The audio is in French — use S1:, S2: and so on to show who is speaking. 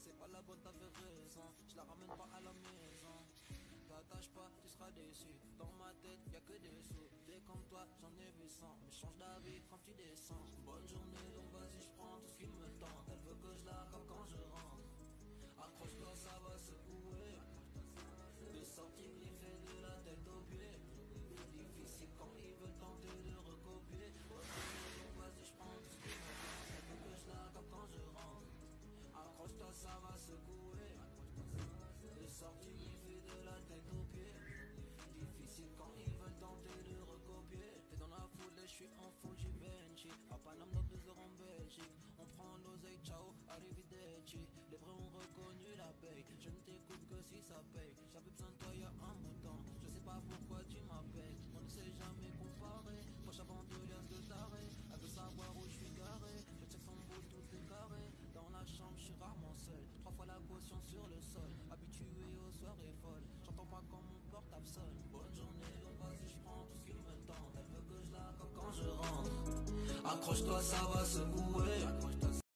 S1: c'est pas la bonne, t'avais raison. Je la ramène pas à la maison. T'attaches pas, tu seras déçu. Dans ma tête, y'a que des sous. T'es comme toi, j'en ai vu 100. Mais change d'avis quand tu descends. Bonne journée, donc vas-y, je prends tout ce qui me tente. Elle veut que je la comme quand je rentre. Accroche-toi, ça va secouer. De sortir griffé de la tête aux pieds. Difficile quand il veut tenter de recopier. Bonne journée, donc vas-y, je prends tout ce qui me tente. Elle veut que je la comme quand je rentre. Accroche-toi, ça va secouer. De sortir griffé de la tête aux pieds. Difficile quand ils veulent tenter de recopier. T'es dans la foule et je suis en full Givenchy. À Paname, dans 2 heures en Belgique. On prend l'oseille, ciao, arrivederci. Les vrais ont reconnu la paye. Je ne t'écoute que si ça paye. J'avais besoin de toi il y a un bout de temps. Je sais pas pourquoi tu m'appelles. On ne s'est jamais comparé. Proche avant de liasses de taré. Elle veut savoir où je suis garé. Je check son bout, tout est carré. Dans la chambre, je suis rarement seul. 3 fois la caution sur le sol. Habitué aux soirées folles. J'entends pas quand mon portable sonne. Bonne journée, donc vas-y, je prends tout ce qui me tente. Elle veut que je la comme quand je rentre. Accroche-toi, ça va secouer.